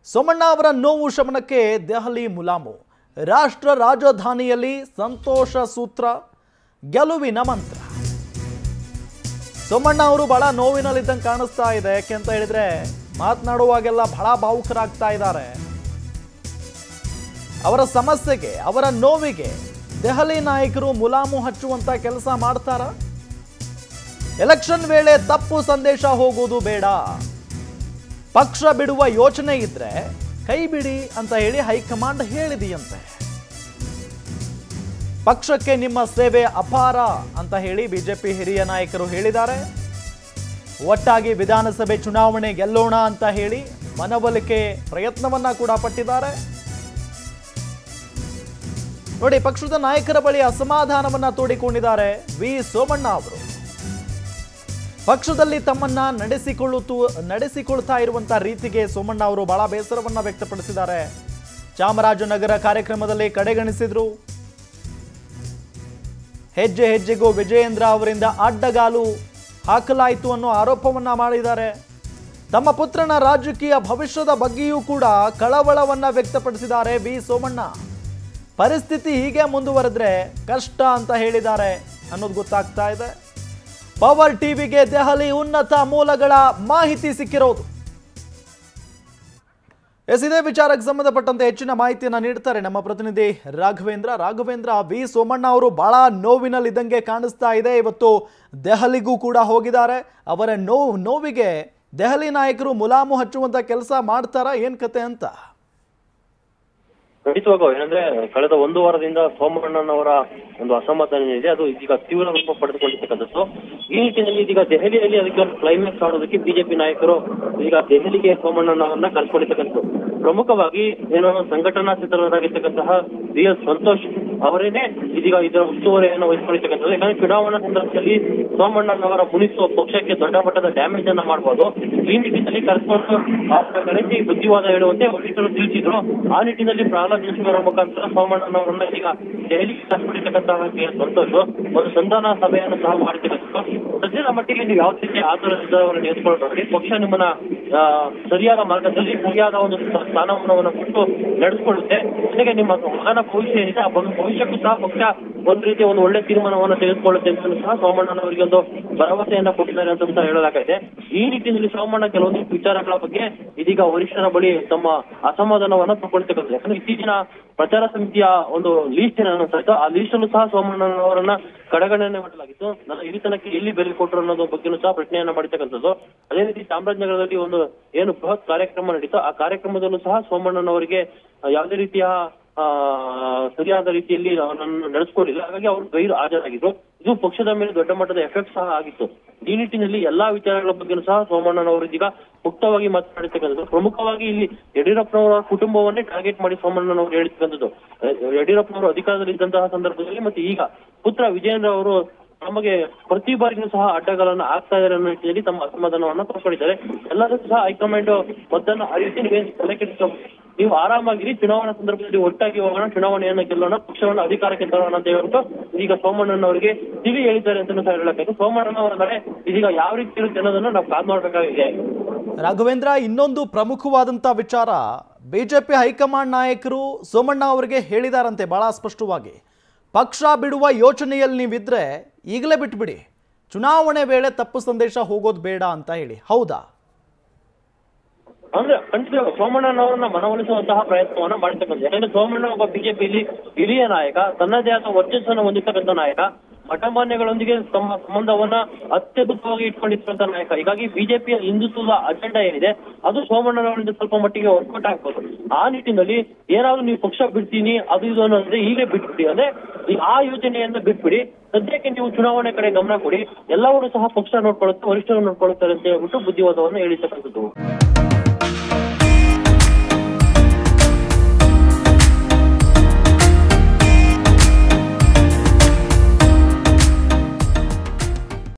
ಸೋಮಣ್ಣ ಅವರ ನೋವು ಶಮನಕ್ಕೆ ದೆಹಲಿ ಮುಲಾಮು. ರಾಷ್ಟ್ರ ರಾಜಧಾನಿಯಲ್ಲಿ ಸಂತೋಷ ಸೂತ್ರ, ಗೆಲುವಿನ ಮಂತ್ರ. ಸೋಮಣ್ಣ ಅವರು ಬಹಳ ನೋವಿನಲ್ಲಿದ್ದಂಗೆ ಕಾಣಿಸ್ತಾ ಇದೆ. ಯಾಕೆ ಅಂತ ಹೇಳಿದ್ರೆ ಮಾತನಾಡುವಾಗೆಲ್ಲ ಬಹಳ ಭಾವುಕರಾಗ್ತಾ ಇದ್ದಾರೆ. ಅವರ ಸಮಸ್ಯೆಗೆ, ಅವರ ನೋವಿಗೆ ದೆಹಲಿ ನಾಯಕರು ಮುಲಾಮು ಹಚ್ಚುವಂತ ಕೆಲಸ ಮಾಡ್ತಾರ? ಎಲೆಕ್ಷನ್ ವೇಳೆ ತಪ್ಪು ಸಂದೇಶ ಹೋಗೋದು ಬೇಡ, ಪಕ್ಷ ಬಿಡುವ ಯೋಚನೆ ಇದ್ರೆ ಕೈ ಬಿಡಿ ಅಂತ ಹೇಳಿ ಹೈಕಮಾಂಡ್ ಹೇಳಿದೆಯಂತೆ. ಪಕ್ಷಕ್ಕೆ ನಿಮ್ಮ ಸೇವೆ ಅಪಾರ ಅಂತ ಹೇಳಿ ಬಿಜೆಪಿ ಹಿರಿಯ ನಾಯಕರು ಹೇಳಿದ್ದಾರೆ. ಒಟ್ಟಾಗಿ ವಿಧಾನಸಭೆ ಚುನಾವಣೆ ಗೆಲ್ಲೋಣ ಅಂತ ಹೇಳಿ ಮನವೊಲಿಕೆ ಪ್ರಯತ್ನವನ್ನ ಕೂಡ ಪಟ್ಟಿದ್ದಾರೆ. ನೋಡಿ, ಪಕ್ಷದ ನಾಯಕರ ಬಳಿ ಅಸಮಾಧಾನವನ್ನ ತೋಡಿಕೊಂಡಿದ್ದಾರೆ ವಿ ಸೋಮಣ್ಣ ಅವರು. ಪಕ್ಷದಲ್ಲಿ ತಮ್ಮನ್ನ ನಡೆಸಿಕೊಳ್ತಾ ಇರುವಂತಹ ರೀತಿಗೆ ಸೋಮಣ್ಣ ಅವರು ಬಹಳ ಬೇಸರವನ್ನ ವ್ಯಕ್ತಪಡಿಸಿದ್ದಾರೆ. ಚಾಮರಾಜನಗರ ಕಾರ್ಯಕ್ರಮದಲ್ಲಿ ಕಡೆಗಣಿಸಿದ್ರು. ಹೆಜ್ಜೆ ಹೆಜ್ಜೆಗೂ ವಿಜಯೇಂದ್ರ ಅವರಿಂದ ಅಡ್ಡಗಾಲು ಹಾಕಲಾಯಿತು ಅನ್ನೋ ಆರೋಪವನ್ನ ಮಾಡಿದ್ದಾರೆ. ತಮ್ಮ ಪುತ್ರನ ರಾಜಕೀಯ ಭವಿಷ್ಯದ ಬಗ್ಗೆಯೂ ಕೂಡ ಕಳವಳವನ್ನ ವ್ಯಕ್ತಪಡಿಸಿದ್ದಾರೆ ವಿ ಸೋಮಣ್ಣ. ಪರಿಸ್ಥಿತಿ ಹೀಗೆ ಮುಂದುವರೆದ್ರೆ ಕಷ್ಟ ಅಂತ ಹೇಳಿದ್ದಾರೆ ಅನ್ನೋದು ಗೊತ್ತಾಗ್ತಾ ಇದೆ. ಪವರ್ ಟಿವಿಗೆ ದೆಹಲಿ ಉನ್ನತ ಮೂಲಗಳ ಮಾಹಿತಿ ಸಿಕ್ಕಿರೋದು. ಇದೇ ವಿಚಾರಕ್ಕೆ ಸಂಬಂಧಪಟ್ಟಂತೆ ಹೆಚ್ಚಿನ ಮಾಹಿತಿಯನ್ನು ನೀಡ್ತಾರೆ ನಮ್ಮ ಪ್ರತಿನಿಧಿ ರಾಘವೇಂದ್ರ. ವಿ ಸೋಮಣ್ಣ ಅವರು ಬಹಳ ನೋವಿನಲ್ಲಿದ್ದಂಗೆ ಕಾಣಿಸ್ತಾ ಇದೆ. ಇವತ್ತು ದೆಹಲಿಗೂ ಕೂಡ ಹೋಗಿದ್ದಾರೆ. ಅವರ ನೋವಿಗೆ ದೆಹಲಿ ನಾಯಕರು ಮುಲಾಮು ಹಚ್ಚುವಂತ ಕೆಲಸ ಮಾಡ್ತಾರಾ, ಏನ್ ಕತೆ ಅಂತ? ಖಂಡಿತವಾಗೂ ಏನಂದ್ರೆ ಕಳೆದ ಒಂದು ವಾರದಿಂದ ಸೋಮಣ್ಣನವರ ಒಂದು ಅಸಮಾಧಾನ ಇದೆ, ಅದು ಇದೀಗ ತೀವ್ರ ರೂಪ ಪಡೆದುಕೊಂಡಿರ್ತಕ್ಕಂಥದ್ದು. ಈ ನಿಟ್ಟಿನಲ್ಲಿ ಇದೀಗ ದೆಹಲಿಯಲ್ಲಿ ಅದಕ್ಕೆ ಒಂದು ಕ್ಲೈಮ್ಯಾಕ್ಸ್ ಆಡೋದಕ್ಕೆ ಬಿಜೆಪಿ ನಾಯಕರು ಈಗ ದೆಹಲಿಗೆ ಸೋಮಣ್ಣನವರನ್ನ ಕಳ್ಕೊಂಡಿರ್ತಕ್ಕಂಥದ್ದು. ಪ್ರಮುಖವಾಗಿ ಏನೋ ಸಂಘಟನಾ ಚಿತ್ರರಾಗಿರ್ತಕ್ಕಂತಹ ಬಿ ಎಸ್ ಸಂತೋಷ್ ಅವರೇನೆ ಇದೀಗ ಇದರ ಉಸ್ತುವಾರಿಯನ್ನು ವಹಿಸಿಕೊಂಡಿರ್ತಕ್ಕಂಥದ್ದು. ಯಾಕಂದ್ರೆ ಚುನಾವಣಾ ಸಂದರ್ಭದಲ್ಲಿ ಸೋಮಣ್ಣನವರ ಮುನಿಸುವ ಪಕ್ಷಕ್ಕೆ ದೊಡ್ಡ ಮಟ್ಟದ ಡ್ಯಾಮೇಜ್ ಅನ್ನ ಮಾಡಬಹುದು. ಈ ನಿಟ್ಟಿನಲ್ಲಿ ಕರೆಸ್ಕೊಂಡು ಕರೆಸಿ ಬುದ್ಧಿವಾದ ಹೇಳುವಂತೆ ವರಿಷ್ಠರು ತಿಳಿಸಿದ್ರು. ಆ ನಿಟ್ಟಿನಲ್ಲಿ ಪ್ರಹ್ಲಾದ್ ಜೋಶಿ ಅವರ ಮುಖಾಂತರ ಸೋಮಣ್ಣನವರನ್ನ ಈಗ ದೆಹಲಿಗೆ ಕರೆಸಿಕೊಂಡಿರ್ತಕ್ಕಂತಹ ಬಿ ಎಸ್ ಸಂತೋಷ್ ಒಂದು ಸಂಧಾನ ಸಭೆಯನ್ನು ಸಹ ಮಾಡಿರ್ತಕ್ಕಂಥದ್ದು. ಸದ್ಯದ ಮಟ್ಟಿಗೆ ನೀವು ಯಾವ ರೀತಿ ಆತುರವನ್ನು ನೆನೆಸ್ಕೊಳ್ಬೇಡಿ, ಪಕ್ಷ ನಿಮ್ಮನ್ನ ಸರಿಯಾದ ಮಾರ್ಗದಲ್ಲಿ ಸರಿಯಾದ ಒಂದು ಸ್ಥಾನಮಾನವನ್ನು ಕೊಟ್ಟು ನಡೆದುಕೊಳ್ಳುತ್ತೆ. ಜೊತೆಗೆ ನಿಮ್ಮ ಮಗನ ಭವಿಷ್ಯ ಏನಿದೆ ಆ ಭವಿಷ್ಯಕ್ಕೂ ಸಹ ಪಕ್ಷ ಒಂದು ರೀತಿಯ ಒಂದು ಒಳ್ಳೆ ತೀರ್ಮಾನವನ್ನು ತೆಗೆದುಕೊಳ್ಳುತ್ತೆ ಅಂತ ಸಹ ಸೋಮಣ್ಣನವರಿಗೆ ಒಂದು ಭರವಸೆಯನ್ನ ಕೊಟ್ಟಿದ್ದಾರೆ ಅಂತ ಹೇಳಲಾಗಿದೆ. ಈ ನಿಟ್ಟಿನಲ್ಲಿ ಸೋಮಣ್ಣ ಕೆಲವೊಂದು ವಿಚಾರಗಳ ಬಗ್ಗೆ ಇದೀಗ ವರಿಷ್ಠರ ಬಳಿ ತಮ್ಮ ಅಸಮಾಧಾನವನ್ನ ತಗೊಳ್ತಕ್ಕಂಥದ್ದು. ಯಾಕಂದ್ರೆ ಇತ್ತೀಚಿನ ಪ್ರಚಾರ ಸಮಿತಿಯ ಒಂದು ಲೀಸ್ಟ್ ಏನಾಗುತ್ತೆ ಆ ಲೀಸ್ಟ್ ಅನ್ನು ಸಹ ಸೋಮಣ್ಣನವರನ್ನ ಕಡೆಗಣನೆ ಮಾಡಲಾಗಿತ್ತು. ನನ್ನ ಹಿರಿತನಕ್ಕೆ ಎಲ್ಲಿ ಬೆಲೆ ಕೊಟ್ಟರು ಅನ್ನೋದ್ರ ಬಗ್ಗೆನೂ ಸಹ ಪ್ರಶ್ನೆಯನ್ನ ಮಾಡಿರ್ತಕ್ಕಂಥದ್ದು. ಅದೇ ರೀತಿ ಚಾಮರಾಜನಗರದಲ್ಲಿ ಒಂದು ಏನು ಬೃಹತ್ ಕಾರ್ಯಕ್ರಮ ನಡೀತು, ಆ ಕಾರ್ಯಕ್ರಮದಲ್ಲೂ ಸಹ ಸೋಮಣ್ಣನವರಿಗೆ ಯಾವುದೇ ರೀತಿಯ ಸರಿಯಾದ ರೀತಿಯಲ್ಲಿ ಅವರನ್ನು ನಡೆಸ್ಕೊಂಡಿಲ್ಲ. ಹಾಗಾಗಿ ಅವರು ಗೈರು ಹಾಜರಾಗಿದ್ರು. ಇದು ಪಕ್ಷದ ಮೇಲೆ ದೊಡ್ಡ ಮಟ್ಟದ ಎಫೆಕ್ಟ್ ಸಹ ಆಗಿತ್ತು. ಈ ನಿಟ್ಟಿನಲ್ಲಿ ಎಲ್ಲಾ ವಿಚಾರಗಳ ಬಗ್ಗೆನೂ ಸಹ ಸೋಮಣ್ಣನವರು ಇದೀಗ ಮುಕ್ತವಾಗಿ ಮಾತನಾಡಿರ್ತಕ್ಕಂಥದ್ದು. ಪ್ರಮುಖವಾಗಿ ಇಲ್ಲಿ ಯಡಿಯೂರಪ್ಪನವರ ಕುಟುಂಬವನ್ನೇ ಟಾರ್ಗೆಟ್ ಮಾಡಿ ಸೋಮಣ್ಣನವರು ಹೇಳಿರ್ತಕ್ಕಂಥದ್ದು. ಯಡಿಯೂರಪ್ಪನವರು ಅಧಿಕಾರದಲ್ಲಿ ಇದ್ದಂತಹ ಸಂದರ್ಭದಲ್ಲಿ ಮತ್ತೆ ಈಗ ಪುತ್ರ ವಿಜಯೇಂದ್ರ ಅವರು ನಮಗೆ ಪ್ರತಿ ಬಾರಿಗೂ ಸಹ ಅಡ್ಡಗಾಲನ್ನು ಆಗ್ತಾ ಇದ್ದಾರೆ ಅನ್ನೋ ನಿಟ್ಟಿನಲ್ಲಿ ತಮ್ಮ ಅಸಮಾಧಾನವನ್ನ ತೋರ್ಪಡಿದ್ದಾರೆ. ಎಲ್ಲರೂ ಸಹ ಹೈಕಮಾಂಡ್ ಮದ್ದನ್ನು ಅರಿಸಿ ನೀವೇನು ತಲೆ ಕೆಡಿಸ್ಕೊಂಡು ನೀವು ಆರಾಮಾಗಿರಿ, ಚುನಾವಣಾ ಸಂದರ್ಭದಲ್ಲಿ ಒಟ್ಟಾಗಿ ಹೋಗೋಣ, ಚುನಾವಣೆಯನ್ನು ಗೆಲ್ಲೋಣ, ಪಕ್ಷವನ್ನು ಅಧಿಕಾರಕ್ಕೆ ತರೋಣ ಅಂತ ಹೇಳ್ಬಿಟ್ಟು ಈಗ ಸೋಮಣ್ಣನವರಿಗೆ ತಿಳಿ ಹೇಳಿದ್ದಾರೆ ಅಂತ ಹೇಳಲಾಗಿದೆ. ಸೋಮಣ್ಣನವರ ನಡೆ ಇದೀಗ ಯಾವ ರೀತಿ ಇರುತ್ತೆ ಅನ್ನೋದನ್ನ ನಾವು ಕಾದು ನೋಡ್ಬೇಕಾಗಿದೆ. ರಾಘವೇಂದ್ರ, ಇನ್ನೊಂದು ಪ್ರಮುಖವಾದಂತ ವಿಚಾರ, ಬಿಜೆಪಿ ಹೈಕಮಾಂಡ್ ನಾಯಕರು ಸೋಮಣ್ಣ ಅವರಿಗೆ ಹೇಳಿದಾರಂತೆ ಬಹಳ ಸ್ಪಷ್ಟವಾಗಿ, ಪಕ್ಷ ಬಿಡುವ ಯೋಚನೆಯಲ್ಲಿ ನೀವಿದ್ರೆ ಈಗಲೇ ಬಿಟ್ಬಿಡಿ, ಚುನಾವಣೆ ವೇಳೆ ತಪ್ಪು ಸಂದೇಶ ಹೋಗೋದು ಬೇಡ ಅಂತ ಹೇಳಿ. ಹೌದಾ? ಅಂದ್ರೆ ಖಂಡಿತ ಸೋಮಣ್ಣನವರನ್ನ ಮನವೊಲಿಸುವಂತಹ ಪ್ರಯತ್ನವನ್ನ ಮಾಡ್ತಕ್ಕಂಥ. ಯಾಕಂದ್ರೆ ಸೋಮಣ್ಣ ಒಬ್ಬ ಬಿಜೆಪಿಯಲ್ಲಿ ಹಿರಿಯ ನಾಯಕ, ತನ್ನದೇ ಆದ ವರ್ಚಸ್ಸನ್ನು ಹೊಂದಿರ್ತಕ್ಕಂಥ ನಾಯಕ, ಮಠಮಾನ್ಯಗಳೊಂದಿಗೆ ತಮ್ಮ ಸಂಬಂಧವನ್ನ ಅತ್ಯದ್ಭುತವಾಗಿ ಇಟ್ಕೊಂಡಿರ್ತಕ್ಕಂಥ ನಾಯಕ. ಹೀಗಾಗಿ ಬಿಜೆಪಿಯ ಹಿಂದುತ್ವದ ಅಜೆಂಡಾ ಏನಿದೆ ಅದು ಸೋಮಣ್ಣನವರಿಂದ ಸ್ವಲ್ಪ ಮಟ್ಟಿಗೆ ವರ್ಕೌಟ್ ಆಗ್ಬೋದು. ಆ ನಿಟ್ಟಿನಲ್ಲಿ ಏನಾದ್ರು ನೀವು ಪಕ್ಷ ಬಿಡ್ತೀನಿ ಅದು ಇದು ಅನ್ನೋದ್ರೆ ಈಗಲೇ ಬಿಟ್ಬಿಡಿ, ಅಂದ್ರೆ ಆ ಯೋಜನೆಯನ್ನ ಬಿಟ್ಬಿಡಿ, ಸದ್ಯಕ್ಕೆ ನೀವು ಚುನಾವಣೆ ಕಡೆ ಗಮನ ಕೊಡಿ, ಎಲ್ಲವನ್ನೂ ಸಹ ಪಕ್ಷ ನೋಡ್ಕೊಳ್ಳುತ್ತೆ, ವರಿಷ್ಠರು ನೋಡ್ಕೊಳ್ಳುತ್ತಾರೆ ಅಂತ ಹೇಳ್ಬಿಟ್ಟು ಬುದ್ಧಿವಾದವನ್ನು ಹೇಳಿರ್ತಕ್ಕಂಥದ್ದು.